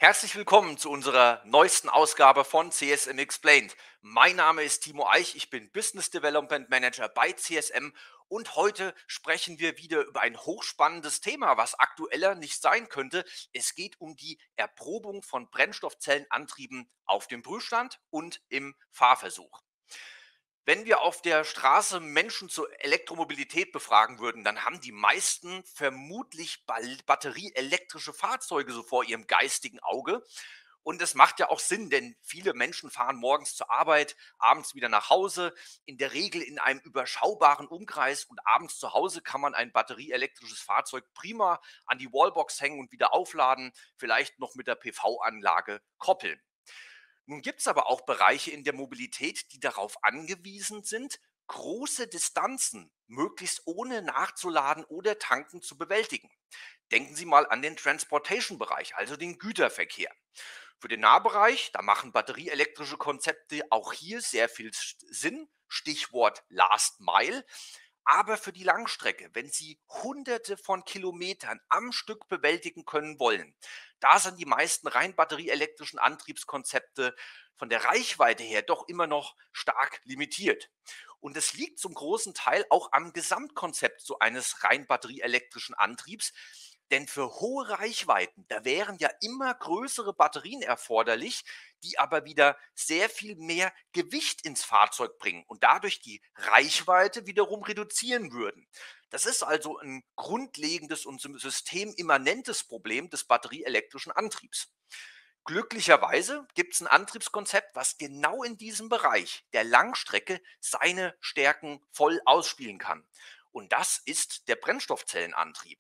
Herzlich willkommen zu unserer neuesten Ausgabe von CSM Explained. Mein Name ist Timo Eich, ich bin Business Development Manager bei CSM und heute sprechen wir wieder über ein hochspannendes Thema, was aktueller nicht sein könnte. Es geht um die Erprobung von Brennstoffzellenantrieben auf dem Prüfstand und im Fahrversuch. Wenn wir auf der Straße Menschen zur Elektromobilität befragen würden, dann haben die meisten vermutlich batterieelektrische Fahrzeuge so vor ihrem geistigen Auge. Und das macht ja auch Sinn, denn viele Menschen fahren morgens zur Arbeit, abends wieder nach Hause, in der Regel in einem überschaubaren Umkreis, und abends zu Hause kann man ein batterieelektrisches Fahrzeug prima an die Wallbox hängen und wieder aufladen, vielleicht noch mit der PV-Anlage koppeln. Nun gibt es aber auch Bereiche in der Mobilität, die darauf angewiesen sind, große Distanzen möglichst ohne nachzuladen oder tanken zu bewältigen. Denken Sie mal an den Transportation-Bereich, also den Güterverkehr. Für den Nahbereich, da machen batterieelektrische Konzepte auch hier sehr viel Sinn. Stichwort Last Mile. Aber für die Langstrecke, wenn Sie Hunderte von Kilometern am Stück bewältigen können wollen, da sind die meisten rein batterieelektrischen Antriebskonzepte von der Reichweite her doch immer noch stark limitiert. Und es liegt zum großen Teil auch am Gesamtkonzept so eines rein batterieelektrischen Antriebs. Denn für hohe Reichweiten, da wären ja immer größere Batterien erforderlich, die aber wieder sehr viel mehr Gewicht ins Fahrzeug bringen und dadurch die Reichweite wiederum reduzieren würden. Das ist also ein grundlegendes und systemimmanentes Problem des batterieelektrischen Antriebs. Glücklicherweise gibt es ein Antriebskonzept, was genau in diesem Bereich der Langstrecke seine Stärken voll ausspielen kann. Und das ist der Brennstoffzellenantrieb.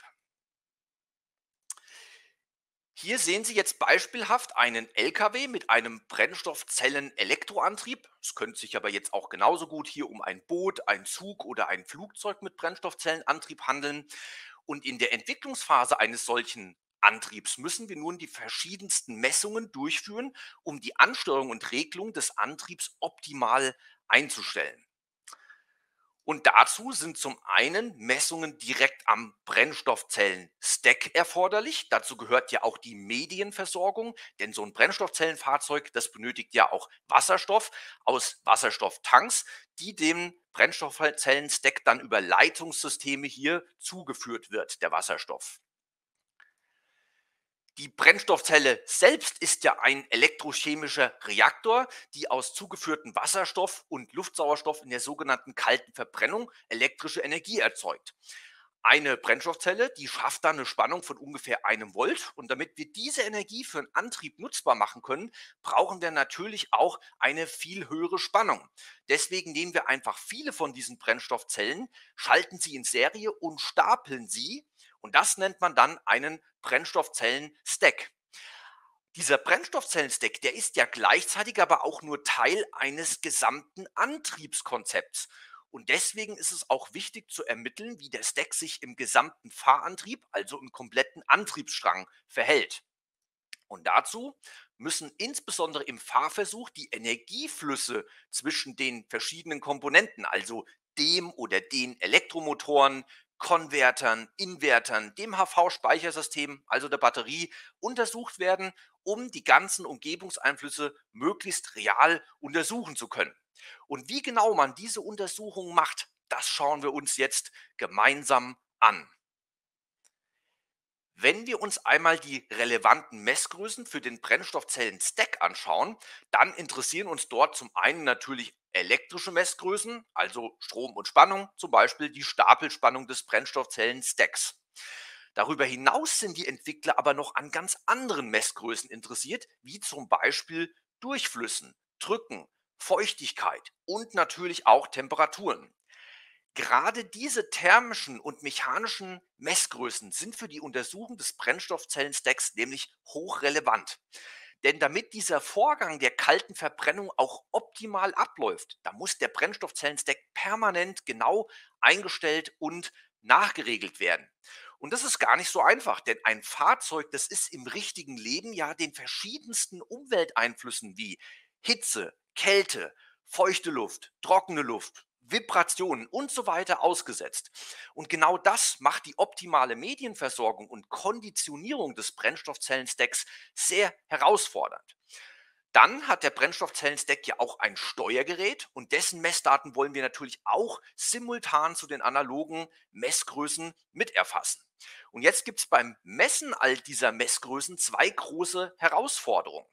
Hier sehen Sie jetzt beispielhaft einen LKW mit einem Brennstoffzellen-Elektroantrieb. Es könnte sich aber jetzt auch genauso gut hier um ein Boot, ein Zug oder ein Flugzeug mit Brennstoffzellenantrieb handeln. Und in der Entwicklungsphase eines solchen Antriebs müssen wir nun die verschiedensten Messungen durchführen, um die Ansteuerung und Regelung des Antriebs optimal einzustellen. Und dazu sind zum einen Messungen direkt am Brennstoffzellen-Stack erforderlich. Dazu gehört ja auch die Medienversorgung, denn so ein Brennstoffzellenfahrzeug, das benötigt ja auch Wasserstoff aus Wasserstofftanks, die dem Brennstoffzellen-Stack dann über Leitungssysteme hier zugeführt wird, der Wasserstoff. Die Brennstoffzelle selbst ist ja ein elektrochemischer Reaktor, die aus zugeführtem Wasserstoff und Luftsauerstoff in der sogenannten kalten Verbrennung elektrische Energie erzeugt. Eine Brennstoffzelle, die schafft dann eine Spannung von ungefähr 1 Volt, und damit wir diese Energie für einen Antrieb nutzbar machen können, brauchen wir natürlich auch eine viel höhere Spannung. Deswegen nehmen wir einfach viele von diesen Brennstoffzellen, schalten sie in Serie und stapeln sie, und das nennt man dann einen Brennstoffzellen-Stack. Dieser Brennstoffzellen-Stack, der ist ja gleichzeitig aber auch nur Teil eines gesamten Antriebskonzepts. Und deswegen ist es auch wichtig zu ermitteln, wie der Stack sich im gesamten Fahrantrieb, also im kompletten Antriebsstrang, verhält. Und dazu müssen insbesondere im Fahrversuch die Energieflüsse zwischen den verschiedenen Komponenten, also dem oder den Elektromotoren, Konvertern, Invertern, dem HV-Speichersystem, also der Batterie, untersucht werden, um die ganzen Umgebungseinflüsse möglichst real untersuchen zu können. Und wie genau man diese Untersuchung macht, das schauen wir uns jetzt gemeinsam an. Wenn wir uns einmal die relevanten Messgrößen für den Brennstoffzellen-Stack anschauen, dann interessieren uns dort zum einen natürlich elektrische Messgrößen, also Strom und Spannung, zum Beispiel die Stapelspannung des Brennstoffzellen-Stacks. Darüber hinaus sind die Entwickler aber noch an ganz anderen Messgrößen interessiert, wie zum Beispiel Durchflüssen, Drücken, Feuchtigkeit und natürlich auch Temperaturen. Gerade diese thermischen und mechanischen Messgrößen sind für die Untersuchung des Brennstoffzellenstacks nämlich hochrelevant. Denn damit dieser Vorgang der kalten Verbrennung auch optimal abläuft, da muss der Brennstoffzellenstack permanent genau eingestellt und nachgeregelt werden. Und das ist gar nicht so einfach, denn ein Fahrzeug, das ist im richtigen Leben ja den verschiedensten Umwelteinflüssen wie Hitze, Kälte, feuchte Luft, trockene Luft, Vibrationen und so weiter ausgesetzt. Und genau das macht die optimale Medienversorgung und Konditionierung des Brennstoffzellenstacks sehr herausfordernd. Dann hat der Brennstoffzellenstack ja auch ein Steuergerät und dessen Messdaten wollen wir natürlich auch simultan zu den analogen Messgrößen miterfassen. Und jetzt gibt es beim Messen all dieser Messgrößen zwei große Herausforderungen.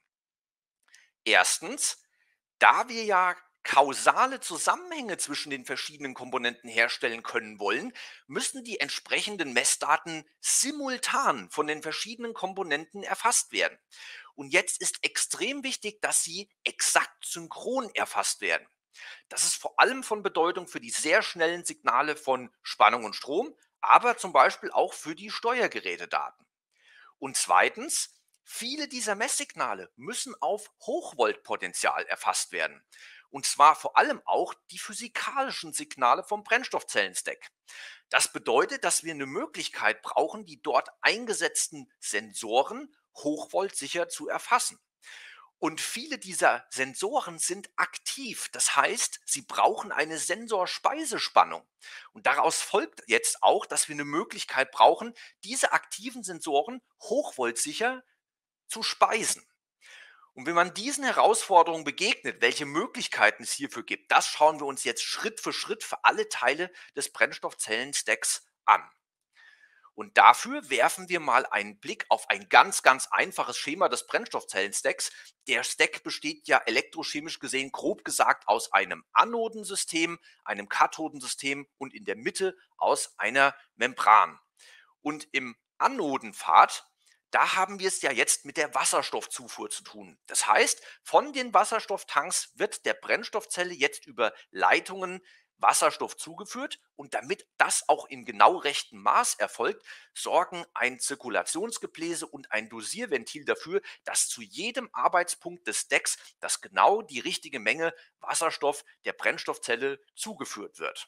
Erstens, da wir ja kausale Zusammenhänge zwischen den verschiedenen Komponenten herstellen können wollen, müssen die entsprechenden Messdaten simultan von den verschiedenen Komponenten erfasst werden. Und jetzt ist extrem wichtig, dass sie exakt synchron erfasst werden. Das ist vor allem von Bedeutung für die sehr schnellen Signale von Spannung und Strom, aber zum Beispiel auch für die Steuergerätedaten. Und zweitens, viele dieser Messsignale müssen auf Hochvoltpotenzial erfasst werden. Und zwar vor allem auch die physikalischen Signale vom Brennstoffzellenstack. Das bedeutet, dass wir eine Möglichkeit brauchen, die dort eingesetzten Sensoren hochvoltsicher zu erfassen. Und viele dieser Sensoren sind aktiv. Das heißt, sie brauchen eine Sensorspeiselspannung. Und daraus folgt jetzt auch, dass wir eine Möglichkeit brauchen, diese aktiven Sensoren hochvoltsicher zu speisen. Und wenn man diesen Herausforderungen begegnet, welche Möglichkeiten es hierfür gibt, das schauen wir uns jetzt Schritt für alle Teile des Brennstoffzellenstacks an. Und dafür werfen wir mal einen Blick auf ein ganz einfaches Schema des Brennstoffzellenstacks. Der Stack besteht ja elektrochemisch gesehen, grob gesagt, aus einem Anodensystem, einem Kathodensystem und in der Mitte aus einer Membran. Und im Anodenpfad, da haben wir es ja jetzt mit der Wasserstoffzufuhr zu tun. Das heißt, von den Wasserstofftanks wird der Brennstoffzelle jetzt über Leitungen Wasserstoff zugeführt und damit das auch in genau rechtem Maß erfolgt, sorgen ein Zirkulationsgebläse und ein Dosierventil dafür, dass zu jedem Arbeitspunkt des Stacks das genau die richtige Menge Wasserstoff der Brennstoffzelle zugeführt wird.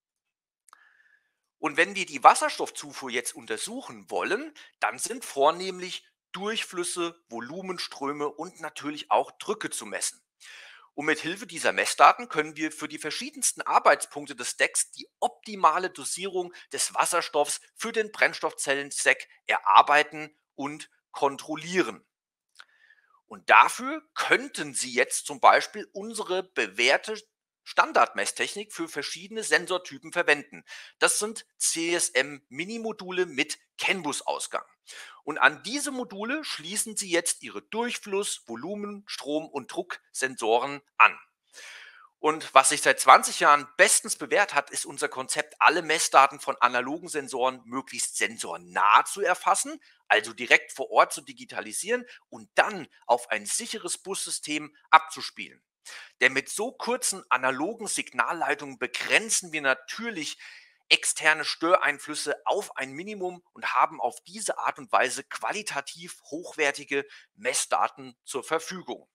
Und wenn wir die Wasserstoffzufuhr jetzt untersuchen wollen, dann sind vornehmlich Durchflüsse, Volumenströme und natürlich auch Drücke zu messen. Und mit Hilfe dieser Messdaten können wir für die verschiedensten Arbeitspunkte des Stacks die optimale Dosierung des Wasserstoffs für den Brennstoffzellen-Stack erarbeiten und kontrollieren. Und dafür könnten Sie jetzt zum Beispiel unsere bewährte Standardmesstechnik für verschiedene Sensortypen verwenden. Das sind CSM-Mini-Module mit CAN-Bus-Ausgang. Und an diese Module schließen Sie jetzt Ihre Durchfluss-, Volumen-, Strom- und Drucksensoren an. Und was sich seit 20 Jahren bestens bewährt hat, ist unser Konzept, alle Messdaten von analogen Sensoren möglichst sensornah zu erfassen, also direkt vor Ort zu digitalisieren und dann auf ein sicheres Bussystem abzuspielen. Denn mit so kurzen analogen Signalleitungen begrenzen wir natürlich externe Störeinflüsse auf ein Minimum und haben auf diese Art und Weise qualitativ hochwertige Messdaten zur Verfügung.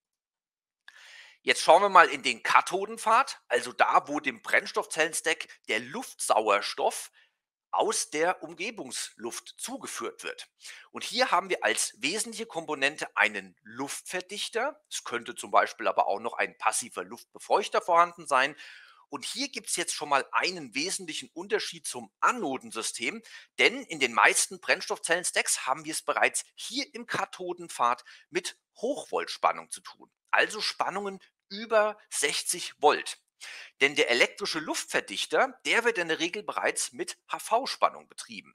Jetzt schauen wir mal in den Kathodenpfad, also da, wo dem Brennstoffzellenstack der Luftsauerstoff aus der Umgebungsluft zugeführt wird. Und hier haben wir als wesentliche Komponente einen Luftverdichter. Es könnte zum Beispiel aber auch noch ein passiver Luftbefeuchter vorhanden sein. Und hier gibt es jetzt schon mal einen wesentlichen Unterschied zum Anodensystem, denn in den meisten Brennstoffzellen-Stacks haben wir es bereits hier im Kathodenpfad mit Hochvoltspannung zu tun, also Spannungen über 60 Volt. Denn der elektrische Luftverdichter, der wird in der Regel bereits mit HV-Spannung betrieben.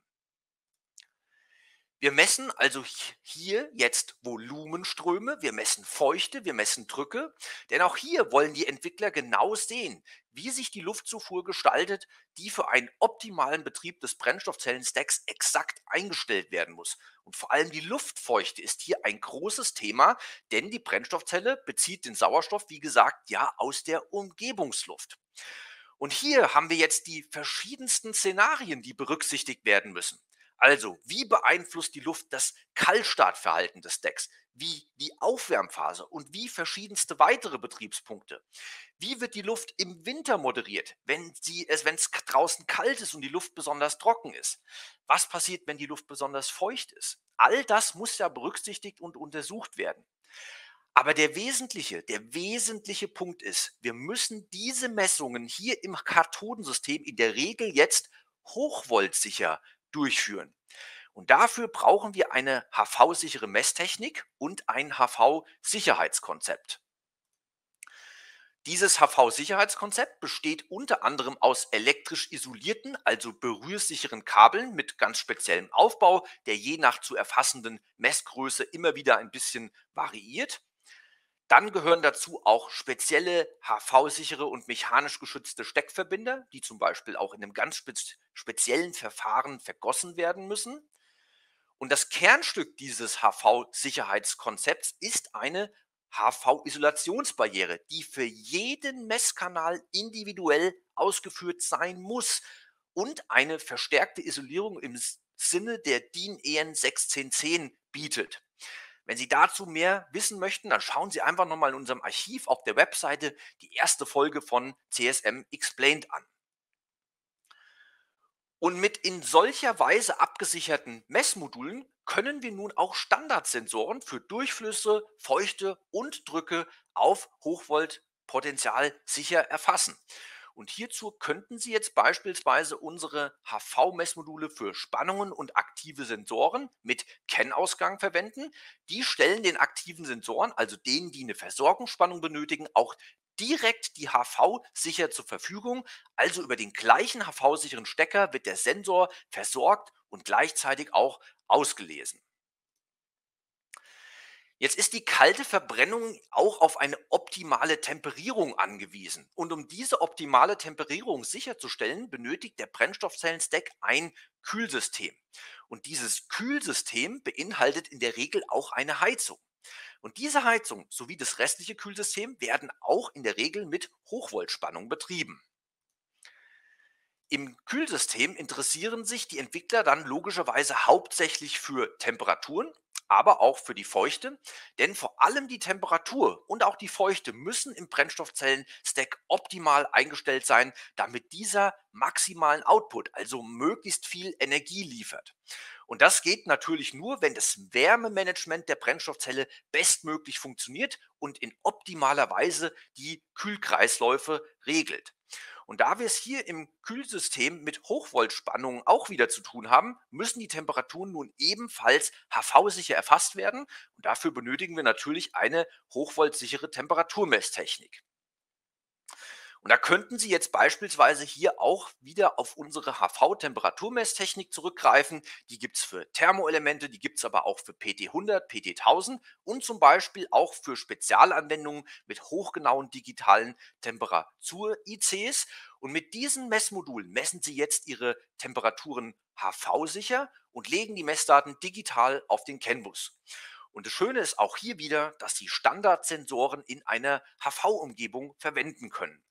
Wir messen also hier jetzt Volumenströme, wir messen Feuchte, wir messen Drücke, denn auch hier wollen die Entwickler genau sehen, wie sich die Luftzufuhr gestaltet, die für einen optimalen Betrieb des Brennstoffzellenstacks exakt eingestellt werden muss. Und vor allem die Luftfeuchte ist hier ein großes Thema, denn die Brennstoffzelle bezieht den Sauerstoff, wie gesagt, ja aus der Umgebungsluft. Und hier haben wir jetzt die verschiedensten Szenarien, die berücksichtigt werden müssen. Also, wie beeinflusst die Luft das Kaltstartverhalten des Decks? Wie die Aufwärmphase und wie verschiedenste weitere Betriebspunkte? Wie wird die Luft im Winter moderiert, wenn es draußen kalt ist und die Luft besonders trocken ist? Was passiert, wenn die Luft besonders feucht ist? All das muss ja berücksichtigt und untersucht werden. Aber der wesentliche Punkt ist, wir müssen diese Messungen hier im Kathodensystem in der Regel jetzt hochvoltsicher durchführen. Und dafür brauchen wir eine HV-sichere Messtechnik und ein HV-Sicherheitskonzept. Dieses HV-Sicherheitskonzept besteht unter anderem aus elektrisch isolierten, also berührsicheren Kabeln mit ganz speziellem Aufbau, der je nach zu erfassenden Messgröße immer wieder ein bisschen variiert. Dann gehören dazu auch spezielle HV-sichere und mechanisch geschützte Steckverbinder, die zum Beispiel auch in einem ganz speziellen Verfahren vergossen werden müssen. Und das Kernstück dieses HV-Sicherheitskonzepts ist eine HV-Isolationsbarriere, die für jeden Messkanal individuell ausgeführt sein muss und eine verstärkte Isolierung im Sinne der DIN EN 1610 bietet. Wenn Sie dazu mehr wissen möchten, dann schauen Sie einfach nochmal in unserem Archiv auf der Webseite die erste Folge von CSM Explained an. Und mit in solcher Weise abgesicherten Messmodulen können wir nun auch Standardsensoren für Durchflüsse, Feuchte und Drücke auf Hochvoltpotenzial sicher erfassen. Und hierzu könnten Sie jetzt beispielsweise unsere HV-Messmodule für Spannungen und aktive Sensoren mit Kennausgang verwenden. Die stellen den aktiven Sensoren, also denen, die eine Versorgungsspannung benötigen, auch direkt die HV sicher zur Verfügung. Also über den gleichen HV-sicheren Stecker wird der Sensor versorgt und gleichzeitig auch ausgelesen. Jetzt ist die kalte Verbrennung auch auf eine optimale Temperierung angewiesen. Und um diese optimale Temperierung sicherzustellen, benötigt der Brennstoffzellen-Stack ein Kühlsystem. Und dieses Kühlsystem beinhaltet in der Regel auch eine Heizung. Und diese Heizung sowie das restliche Kühlsystem werden auch in der Regel mit Hochvoltspannung betrieben. Im Kühlsystem interessieren sich die Entwickler dann logischerweise hauptsächlich für Temperaturen, aber auch für die Feuchte, denn vor allem die Temperatur und auch die Feuchte müssen im Brennstoffzellen-Stack optimal eingestellt sein, damit dieser maximalen Output, also möglichst viel Energie liefert. Und das geht natürlich nur, wenn das Wärmemanagement der Brennstoffzelle bestmöglich funktioniert und in optimaler Weise die Kühlkreisläufe regelt. Und da wir es hier im Kühlsystem mit Hochvoltspannungen auch wieder zu tun haben, müssen die Temperaturen nun ebenfalls HV-sicher erfasst werden. Und dafür benötigen wir natürlich eine hochvoltsichere Temperaturmesstechnik. Und da könnten Sie jetzt beispielsweise hier auch wieder auf unsere HV-Temperaturmesstechnik zurückgreifen. Die gibt es für Thermoelemente, die gibt es aber auch für PT100, PT1000 und zum Beispiel auch für Spezialanwendungen mit hochgenauen digitalen Temperatur-ICs. Und mit diesen Messmodulen messen Sie jetzt Ihre Temperaturen HV-sicher und legen die Messdaten digital auf den CAN-Bus. Und das Schöne ist auch hier wieder, dass Sie Standardsensoren in einer HV-Umgebung verwenden können.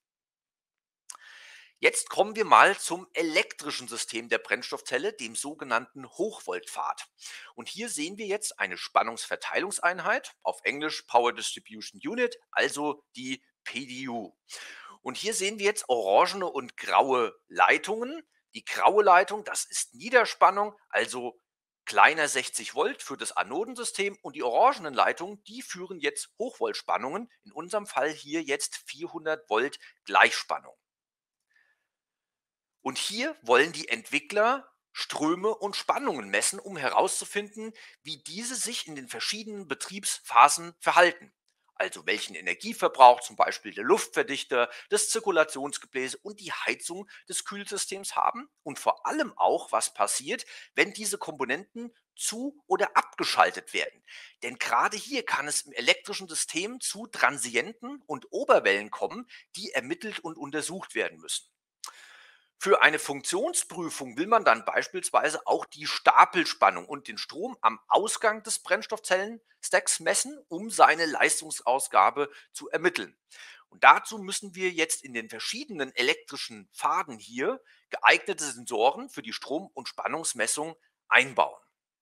Jetzt kommen wir mal zum elektrischen System der Brennstoffzelle, dem sogenannten Hochvoltpfad. Und hier sehen wir jetzt eine Spannungsverteilungseinheit, auf Englisch Power Distribution Unit, also die PDU. Und hier sehen wir jetzt orangene und graue Leitungen. Die graue Leitung, das ist Niederspannung, also kleiner 60 Volt für das Anodensystem, und die orangenen Leitungen, die führen jetzt Hochvoltspannungen, in unserem Fall hier jetzt 400 Volt Gleichspannung. Und hier wollen die Entwickler Ströme und Spannungen messen, um herauszufinden, wie diese sich in den verschiedenen Betriebsphasen verhalten. Also welchen Energieverbrauch zum Beispiel der Luftverdichter, das Zirkulationsgebläse und die Heizung des Kühlsystems haben und vor allem auch, was passiert, wenn diese Komponenten zu oder abgeschaltet werden. Denn gerade hier kann es im elektrischen System zu Transienten und Oberwellen kommen, die ermittelt und untersucht werden müssen. Für eine Funktionsprüfung will man dann beispielsweise auch die Stapelspannung und den Strom am Ausgang des Brennstoffzellen-Stacks messen, um seine Leistungsausgabe zu ermitteln. Und dazu müssen wir jetzt in den verschiedenen elektrischen Pfaden hier geeignete Sensoren für die Strom- und Spannungsmessung einbauen.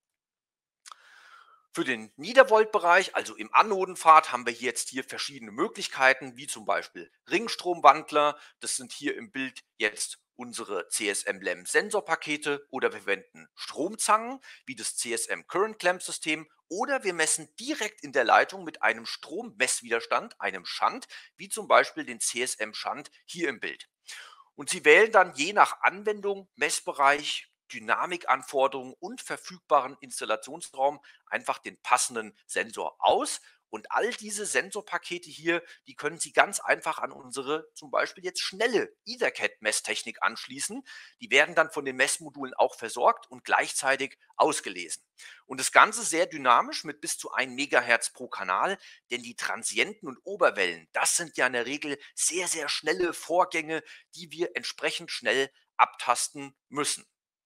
Für den Niedervoltbereich, also im Anodenpfad, haben wir jetzt hier verschiedene Möglichkeiten, wie zum Beispiel Ringstromwandler. Das sind hier im Bild jetzt unsere CSM-LEM Sensorpakete, oder wir verwenden Stromzangen wie das CSM Current Clamp System oder wir messen direkt in der Leitung mit einem Strommesswiderstand, einem Shunt, wie zum Beispiel den CSM-Shunt hier im Bild. Und Sie wählen dann je nach Anwendung, Messbereich, Dynamikanforderungen und verfügbaren Installationsraum einfach den passenden Sensor aus. Und all diese Sensorpakete hier, die können Sie ganz einfach an unsere zum Beispiel jetzt schnelle Ethercat-Messtechnik anschließen. Die werden dann von den Messmodulen auch versorgt und gleichzeitig ausgelesen. Und das Ganze sehr dynamisch mit bis zu 1 Megahertz pro Kanal, denn die Transienten und Oberwellen, das sind ja in der Regel sehr, sehr schnelle Vorgänge, die wir entsprechend schnell abtasten müssen.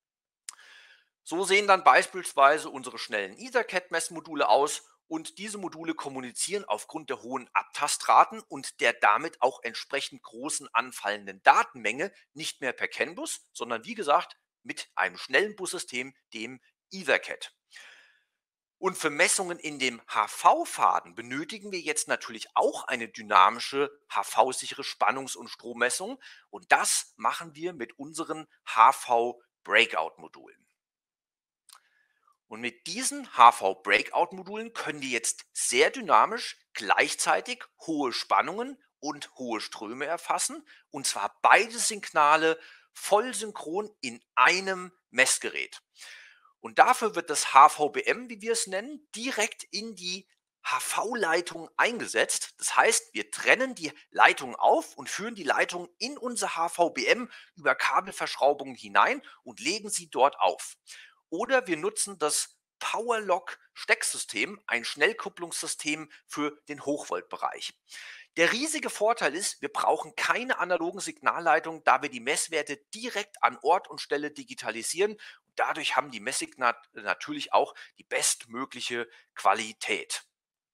So sehen dann beispielsweise unsere schnellen Ethercat-Messmodule aus und diese Module kommunizieren aufgrund der hohen Abtastraten und der damit auch entsprechend großen anfallenden Datenmenge nicht mehr per CAN-Bus, sondern wie gesagt mit einem schnellen Bussystem, dem Ethercat. Und für Messungen in dem HV-Faden benötigen wir jetzt natürlich auch eine dynamische HV-sichere Spannungs- und Strommessung. Und das machen wir mit unseren HV-Breakout-Modulen. Und mit diesen HV-Breakout-Modulen können wir jetzt sehr dynamisch gleichzeitig hohe Spannungen und hohe Ströme erfassen. Und zwar beide Signale voll synchron in einem Messgerät. Und dafür wird das HVBM, wie wir es nennen, direkt in die HV-Leitung eingesetzt. Das heißt, wir trennen die Leitung auf und führen die Leitung in unser HVBM über Kabelverschraubungen hinein und legen sie dort auf. Oder wir nutzen das Powerlock-Stecksystem, ein Schnellkupplungssystem für den Hochvoltbereich. Der riesige Vorteil ist, wir brauchen keine analogen Signalleitungen, da wir die Messwerte direkt an Ort und Stelle digitalisieren. Dadurch haben die Messsignale natürlich auch die bestmögliche Qualität.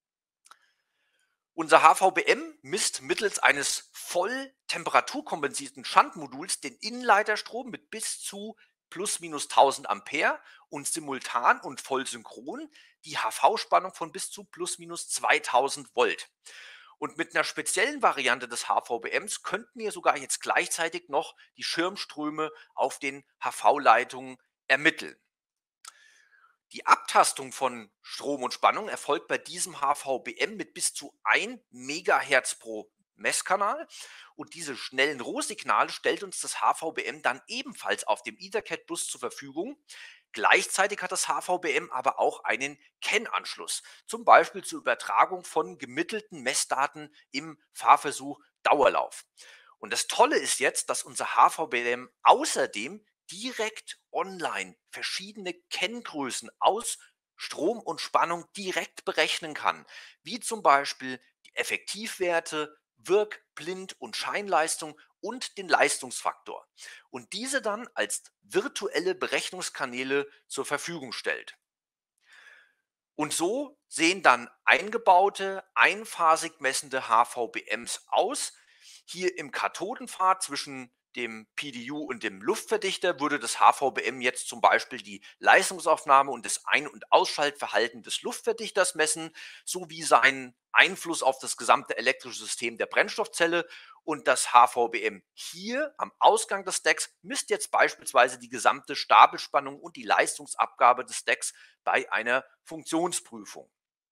Unser HVBM misst mittels eines voll temperaturkompensierten Shuntmoduls den Innenleiterstrom mit bis zu plus minus 1000 Ampere und simultan und voll synchron die HV-Spannung von bis zu plus minus 2000 Volt. Und mit einer speziellen Variante des HVBMs könnten wir sogar jetzt gleichzeitig noch die Schirmströme auf den HV-Leitungen ermitteln. Die Abtastung von Strom und Spannung erfolgt bei diesem HVBM mit bis zu 1 Megahertz pro Messkanal und diese schnellen Rohsignale stellt uns das HVBM dann ebenfalls auf dem Ethercat-Bus zur Verfügung. Gleichzeitig hat das HVBM aber auch einen CAN-Anschluss, zum Beispiel zur Übertragung von gemittelten Messdaten im Fahrversuch Dauerlauf. Und das Tolle ist jetzt, dass unser HVBM außerdem direkt online verschiedene Kenngrößen aus Strom und Spannung direkt berechnen kann, wie zum Beispiel die Effektivwerte, Wirk-, Blind- und Scheinleistung und den Leistungsfaktor und diese dann als virtuelle Berechnungskanäle zur Verfügung stellt. Und so sehen dann eingebaute, einphasig messende HVBMs aus. Hier im Kathodenpfad zwischen dem PDU und dem Luftverdichter würde das HVBM jetzt zum Beispiel die Leistungsaufnahme und das Ein- und Ausschaltverhalten des Luftverdichters messen, sowie seinen Einfluss auf das gesamte elektrische System der Brennstoffzelle. Und das HVBM hier am Ausgang des Stacks misst jetzt beispielsweise die gesamte Stabelspannung und die Leistungsabgabe des Stacks bei einer Funktionsprüfung.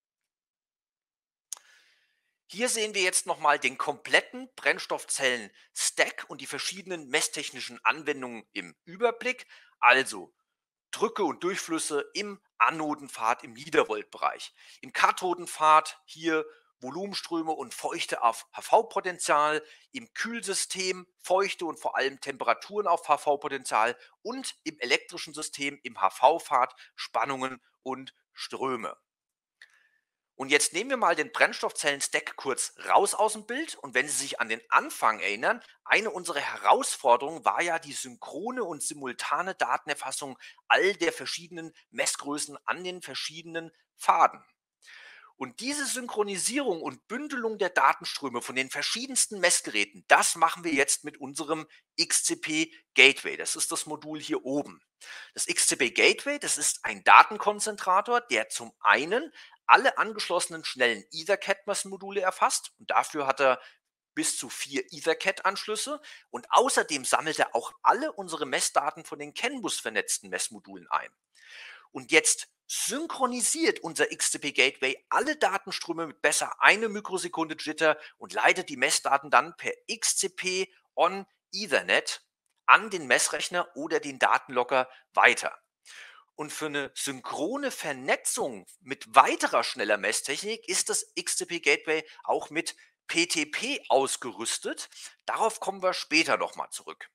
Hier sehen wir jetzt nochmal den kompletten Brennstoffzellen-Stack und die verschiedenen messtechnischen Anwendungen im Überblick. Also Drücke und Durchflüsse im Anodenpfad im Niedervoltbereich. Im Kathodenpfad hier Volumenströme und Feuchte auf HV-Potenzial, im Kühlsystem Feuchte und vor allem Temperaturen auf HV-Potenzial und im elektrischen System im HV-Pfad Spannungen und Ströme. Und jetzt nehmen wir mal den Brennstoffzellen-Stack kurz raus aus dem Bild. Und wenn Sie sich an den Anfang erinnern, eine unserer Herausforderungen war ja die synchrone und simultane Datenerfassung all der verschiedenen Messgrößen an den verschiedenen Pfaden. Und diese Synchronisierung und Bündelung der Datenströme von den verschiedensten Messgeräten, das machen wir jetzt mit unserem XCP Gateway. Das ist das Modul hier oben. Das XCP Gateway, das ist ein Datenkonzentrator, der zum einen alle angeschlossenen schnellen Ethercat-Messmodule erfasst und dafür hat er bis zu 4 Ethercat-Anschlüsse und außerdem sammelt er auch alle unsere Messdaten von den CAN-Bus vernetzten Messmodulen ein. Und jetzt synchronisiert unser XCP Gateway alle Datenströme mit besser 1 Mikrosekunde Jitter und leitet die Messdaten dann per XCP on Ethernet an den Messrechner oder den Datenlogger weiter. Und für eine synchrone Vernetzung mit weiterer schneller Messtechnik ist das XCP Gateway auch mit PTP ausgerüstet. Darauf kommen wir später nochmal zurück.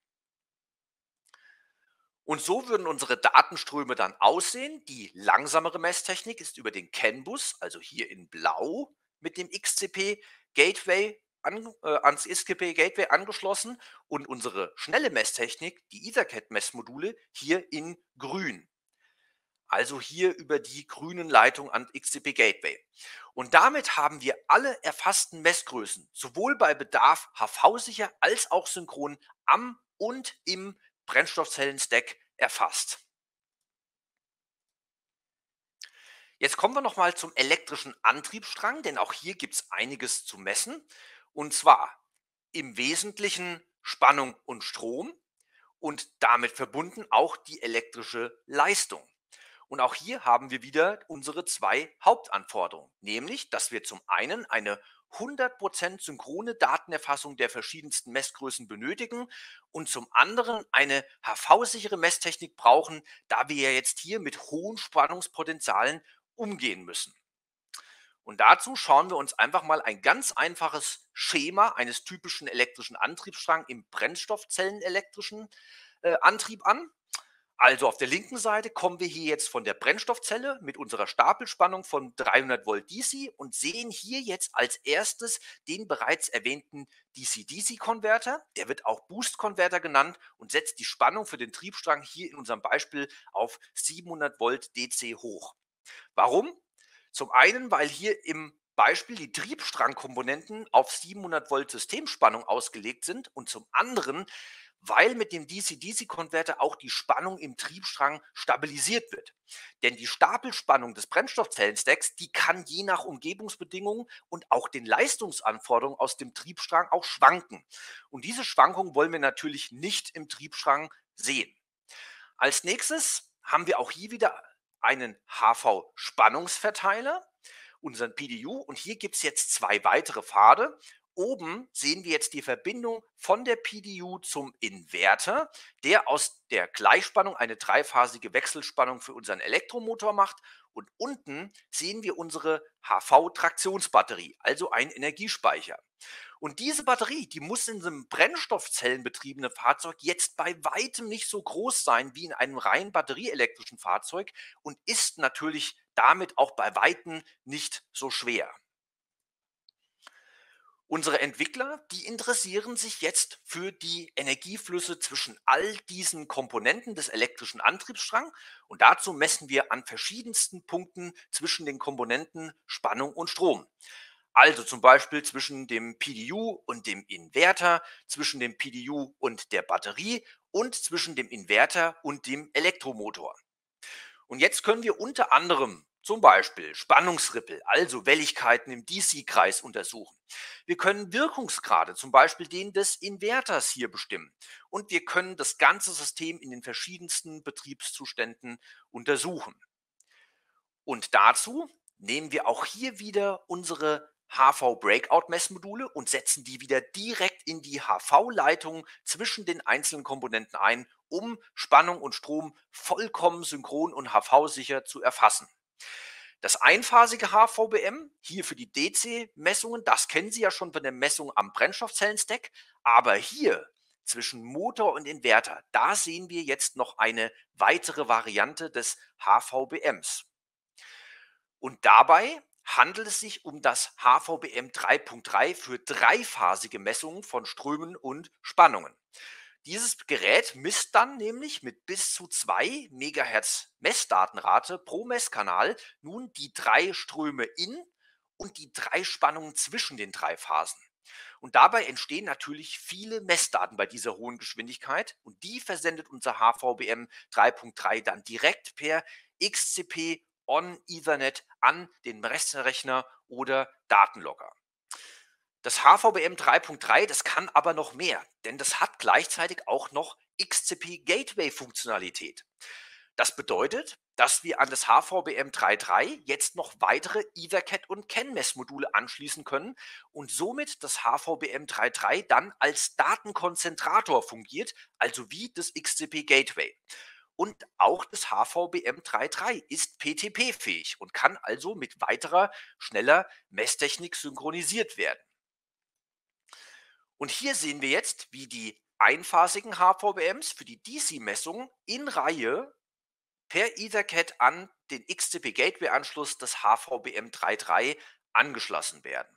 Und so würden unsere Datenströme dann aussehen. Die langsamere Messtechnik ist über den CAN-Bus, also hier in Blau, mit dem XCP Gateway ans XCP Gateway angeschlossen und unsere schnelle Messtechnik, die Ethercat-Messmodule, hier in Grün. Also hier über die grünen Leitungen an XCP Gateway. Und damit haben wir alle erfassten Messgrößen, sowohl bei Bedarf HV-sicher als auch synchron am und im Brennstoffzellen-Stack erfasst. Jetzt kommen wir nochmal zum elektrischen Antriebsstrang, denn auch hier gibt es einiges zu messen. Und zwar im Wesentlichen Spannung und Strom und damit verbunden auch die elektrische Leistung. Und auch hier haben wir wieder unsere zwei Hauptanforderungen, nämlich, dass wir zum einen eine 100% synchrone Datenerfassung der verschiedensten Messgrößen benötigen und zum anderen eine HV-sichere Messtechnik brauchen, da wir ja jetzt hier mit hohen Spannungspotenzialen umgehen müssen. Und dazu schauen wir uns einfach mal ein ganz einfaches Schema eines typischen elektrischen Antriebsstrangs im Brennstoffzellenelektrischen Antrieb an. Also auf der linken Seite kommen wir hier jetzt von der Brennstoffzelle mit unserer Stapelspannung von 300 Volt DC und sehen hier jetzt als erstes den bereits erwähnten DC-DC-Konverter. Der wird auch Boost-Konverter genannt und setzt die Spannung für den Triebstrang hier in unserem Beispiel auf 700 Volt DC hoch. Warum? Zum einen, weil hier im Beispiel die Triebstrangkomponenten auf 700 Volt Systemspannung ausgelegt sind und zum anderen, weil mit dem DC-DC-Konverter auch die Spannung im Triebstrang stabilisiert wird. Denn die Stapelspannung des Brennstoffzellenstacks, die kann je nach Umgebungsbedingungen und auch den Leistungsanforderungen aus dem Triebstrang auch schwanken. Und diese Schwankungen wollen wir natürlich nicht im Triebstrang sehen. Als nächstes haben wir auch hier wieder einen HV-Spannungsverteiler, unseren PDU. Und hier gibt es jetzt zwei weitere Pfade. Oben sehen wir jetzt die Verbindung von der PDU zum Inverter, der aus der Gleichspannung eine dreiphasige Wechselspannung für unseren Elektromotor macht. Und unten sehen wir unsere HV-Traktionsbatterie, also einen Energiespeicher. Und diese Batterie, die muss in einem brennstoffzellenbetriebenen Fahrzeug jetzt bei weitem nicht so groß sein wie in einem rein batterieelektrischen Fahrzeug und ist natürlich damit auch bei weitem nicht so schwer. Unsere Entwickler, die interessieren sich jetzt für die Energieflüsse zwischen all diesen Komponenten des elektrischen Antriebsstrangs und dazu messen wir an verschiedensten Punkten zwischen den Komponenten Spannung und Strom. Also zum Beispiel zwischen dem PDU und dem Inverter, zwischen dem PDU und der Batterie und zwischen dem Inverter und dem Elektromotor. Und jetzt können wir unter anderem zum Beispiel Spannungsrippel, also Welligkeiten im DC-Kreis untersuchen. Wir können Wirkungsgrade, zum Beispiel den des Inverters hier bestimmen. Und wir können das ganze System in den verschiedensten Betriebszuständen untersuchen. Und dazu nehmen wir auch hier wieder unsere HV-Breakout-Messmodule und setzen die wieder direkt in die HV-Leitung zwischen den einzelnen Komponenten ein, um Spannung und Strom vollkommen synchron und HV-sicher zu erfassen. Das einphasige HVBM, hier für die DC-Messungen, das kennen Sie ja schon von der Messung am Brennstoffzellenstack, aber hier zwischen Motor und Inverter, da sehen wir jetzt noch eine weitere Variante des HVBMs. Und dabei handelt es sich um das HVBM 3.3 für dreiphasige Messungen von Strömen und Spannungen. Dieses Gerät misst dann nämlich mit bis zu 2 MHz Messdatenrate pro Messkanal nun die 3 Ströme in und die 3 Spannungen zwischen den 3 Phasen. Und dabei entstehen natürlich viele Messdaten bei dieser hohen Geschwindigkeit und die versendet unser HVBM 3.3 dann direkt per XCP on Ethernet an den Rechner oder Datenlogger. Das HVBM 3.3, das kann aber noch mehr, denn das hat gleichzeitig auch noch XCP Gateway Funktionalität. Das bedeutet, dass wir an das HVBM 3.3 jetzt noch weitere Ethercat- und CAN-Messmodule anschließen können und somit das HVBM 3.3 dann als Datenkonzentrator fungiert, also wie das XCP Gateway. Und auch das HVBM 3.3 ist PTP-fähig und kann also mit weiterer, schneller Messtechnik synchronisiert werden. Und hier sehen wir jetzt, wie die einphasigen HVBMs für die DC-Messung in Reihe per Ethercat an den XCP Gateway Anschluss des HVBM 3.3 angeschlossen werden.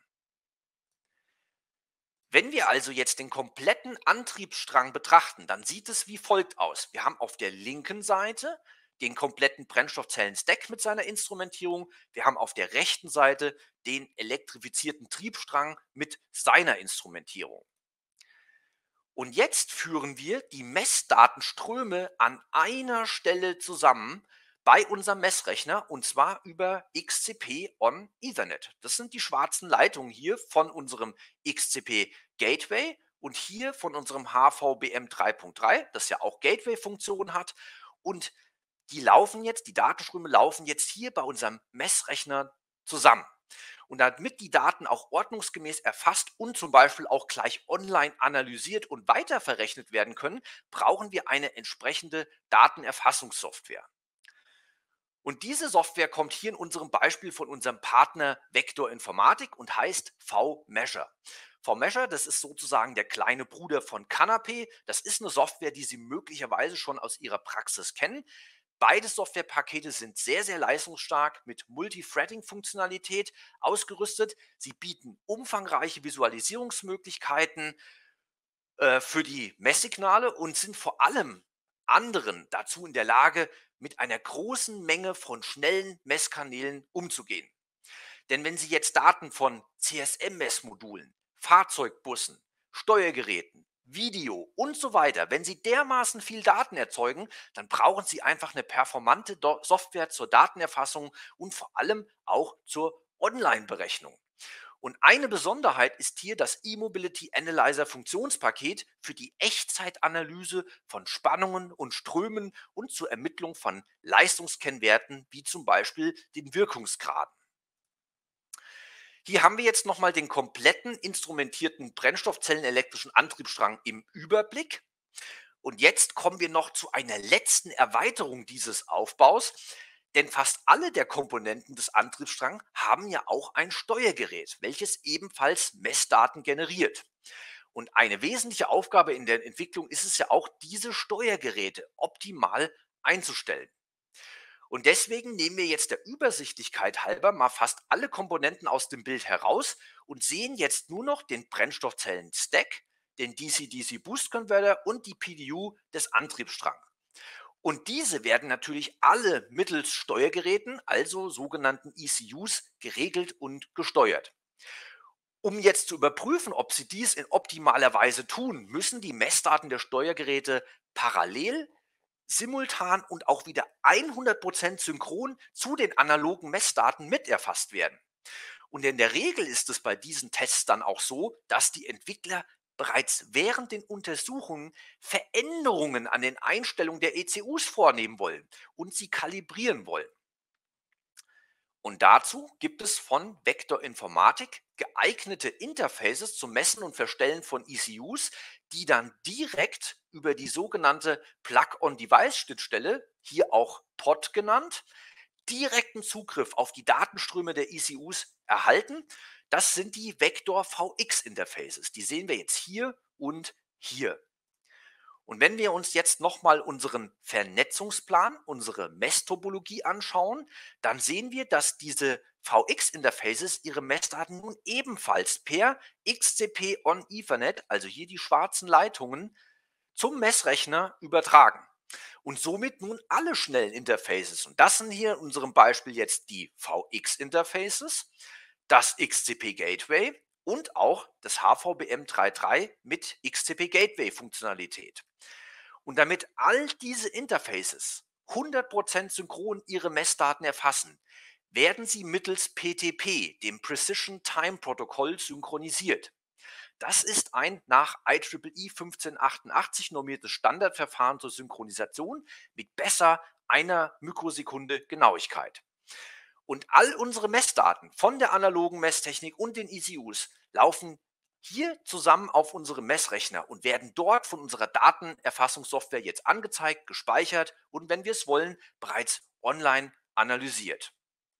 Wenn wir also jetzt den kompletten Antriebsstrang betrachten, dann sieht es wie folgt aus. Wir haben auf der linken Seite den kompletten Brennstoffzellen-Stack mit seiner Instrumentierung. Wir haben auf der rechten Seite den elektrifizierten Triebstrang mit seiner Instrumentierung. Und jetzt führen wir die Messdatenströme an einer Stelle zusammen bei unserem Messrechner und zwar über XCP on Ethernet. Das sind die schwarzen Leitungen hier von unserem XCP Gateway und hier von unserem HVBM 3.3, das ja auch Gateway-Funktion hat. Und die Datenströme laufen jetzt hier bei unserem Messrechner zusammen. Und damit die Daten auch ordnungsgemäß erfasst und zum Beispiel auch gleich online analysiert und weiterverrechnet werden können, brauchen wir eine entsprechende Datenerfassungssoftware. Und diese Software kommt hier in unserem Beispiel von unserem Partner Vector Informatik und heißt vMeasure. vMeasure, das ist sozusagen der kleine Bruder von Canapé. Das ist eine Software, die Sie möglicherweise schon aus Ihrer Praxis kennen. Beide Softwarepakete sind sehr, sehr leistungsstark mit Multithreading-Funktionalität ausgerüstet. Sie bieten umfangreiche Visualisierungsmöglichkeiten für die Messsignale und sind vor allem anderen dazu in der Lage, mit einer großen Menge von schnellen Messkanälen umzugehen. Denn wenn Sie jetzt Daten von CSM-Messmodulen, Fahrzeugbussen, Steuergeräten, Video und so weiter, wenn Sie dermaßen viel Daten erzeugen, dann brauchen Sie einfach eine performante Software zur Datenerfassung und vor allem auch zur Online-Berechnung. Und eine Besonderheit ist hier das E-Mobility Analyzer Funktionspaket für die Echtzeitanalyse von Spannungen und Strömen und zur Ermittlung von Leistungskennwerten wie zum Beispiel den Wirkungsgraden. Hier haben wir jetzt nochmal den kompletten instrumentierten brennstoffzellenelektrischen Antriebsstrang im Überblick. Und jetzt kommen wir noch zu einer letzten Erweiterung dieses Aufbaus, denn fast alle der Komponenten des Antriebsstrangs haben ja auch ein Steuergerät, welches ebenfalls Messdaten generiert. Und eine wesentliche Aufgabe in der Entwicklung ist es ja auch, diese Steuergeräte optimal einzustellen. Und deswegen nehmen wir jetzt der Übersichtlichkeit halber mal fast alle Komponenten aus dem Bild heraus und sehen jetzt nur noch den Brennstoffzellen-Stack, den DC-DC-Boost-Converter und die PDU des Antriebsstrangs. Und diese werden natürlich alle mittels Steuergeräten, also sogenannten ECUs, geregelt und gesteuert. Um jetzt zu überprüfen, ob sie dies in optimaler Weise tun, müssen die Messdaten der Steuergeräte parallel, simultan und auch wieder 100% synchron zu den analogen Messdaten miterfasst werden. Und in der Regel ist es bei diesen Tests dann auch so, dass die Entwickler bereits während den Untersuchungen Veränderungen an den Einstellungen der ECUs vornehmen wollen und sie kalibrieren wollen. Und dazu gibt es von Vector Informatik geeignete Interfaces zum Messen und Verstellen von ECUs, die dann direkt über die sogenannte Plug-on-Device-Schnittstelle, hier auch POD genannt, direkten Zugriff auf die Datenströme der ECUs erhalten. Das sind die Vector VX Interfaces. Die sehen wir jetzt hier und hier. Und wenn wir uns jetzt nochmal unseren Vernetzungsplan, unsere Messtopologie anschauen, dann sehen wir, dass diese VX-Interfaces ihre Messdaten nun ebenfalls per XCP on Ethernet, also hier die schwarzen Leitungen, zum Messrechner übertragen. Und somit nun alle schnellen Interfaces, und das sind hier in unserem Beispiel jetzt die VX-Interfaces, das XCP Gateway und auch das HVBM 3.3 mit XCP Gateway-Funktionalität. Und damit all diese Interfaces 100% synchron ihre Messdaten erfassen, werden sie mittels PTP, dem Precision Time Protokoll, synchronisiert. Das ist ein nach IEEE 1588 normiertes Standardverfahren zur Synchronisation mit besser einer Mikrosekunde Genauigkeit. Und all unsere Messdaten von der analogen Messtechnik und den ECUs laufen hier zusammen auf unsere Messrechner und werden dort von unserer Datenerfassungssoftware jetzt angezeigt, gespeichert und, wenn wir es wollen, bereits online analysiert.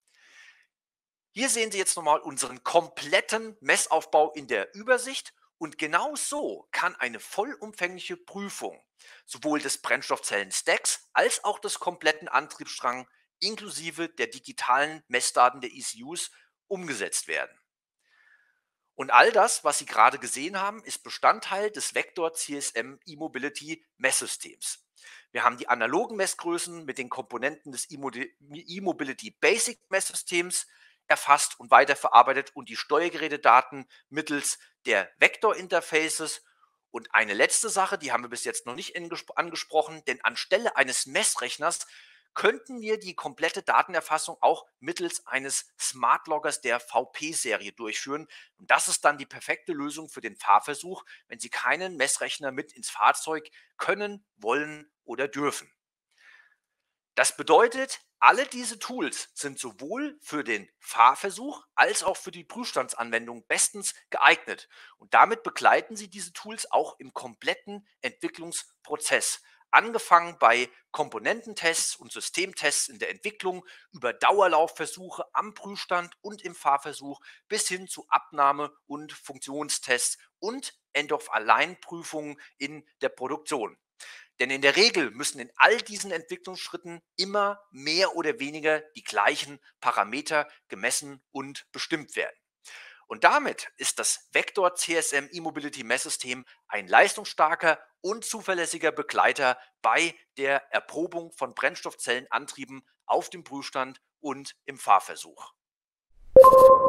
Hier sehen Sie jetzt nochmal unseren kompletten Messaufbau in der Übersicht, und genau so kann eine vollumfängliche Prüfung sowohl des Brennstoffzellen-Stacks als auch des kompletten Antriebsstrangs inklusive der digitalen Messdaten der ECUs umgesetzt werden. Und all das, was Sie gerade gesehen haben, ist Bestandteil des Vector CSM E-Mobility Messsystems. Wir haben die analogen Messgrößen mit den Komponenten des E-Mobility Basic Messsystems erfasst und weiterverarbeitet und die Steuergerätedaten mittels der Vector Interfaces. Und eine letzte Sache, die haben wir bis jetzt noch nicht angesprochen, denn anstelle eines Messrechners könnten wir die komplette Datenerfassung auch mittels eines Smart Loggers der VP-Serie durchführen. Und das ist dann die perfekte Lösung für den Fahrversuch, wenn Sie keinen Messrechner mit ins Fahrzeug können, wollen oder dürfen. Das bedeutet, alle diese Tools sind sowohl für den Fahrversuch als auch für die Prüfstandsanwendung bestens geeignet. Und damit begleiten Sie diese Tools auch im kompletten Entwicklungsprozess. Angefangen bei Komponententests und Systemtests in der Entwicklung, über Dauerlaufversuche am Prüfstand und im Fahrversuch bis hin zu Abnahme- und Funktionstests und End-of-Line-Prüfungen in der Produktion. Denn in der Regel müssen in all diesen Entwicklungsschritten immer mehr oder weniger die gleichen Parameter gemessen und bestimmt werden. Und damit ist das Vector CSM E-Mobility Messsystem ein leistungsstarker und zuverlässiger Begleiter bei der Erprobung von Brennstoffzellenantrieben auf dem Prüfstand und im Fahrversuch.